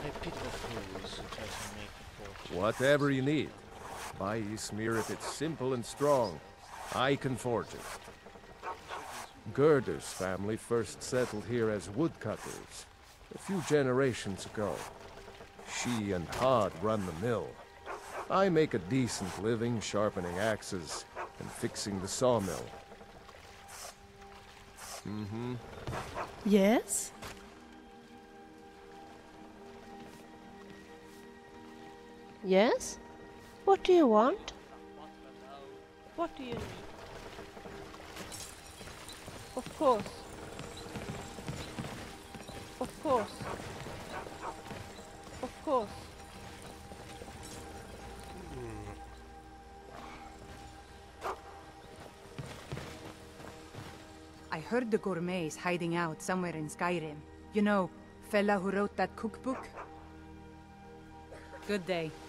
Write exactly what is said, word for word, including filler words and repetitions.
Whatever you need. Buy Ismir if it's simple and strong. I can forge it. Gerder's family first settled here as woodcutters a few generations ago. She and Hod run the mill. I make a decent living sharpening axes and fixing the sawmill. Mm-hmm. Yes? Yes? What do you want? What do you need? Of course. Of course. Of course. I heard the gourmet is hiding out somewhere in Skyrim. You know, fella who wrote that cookbook? Good day.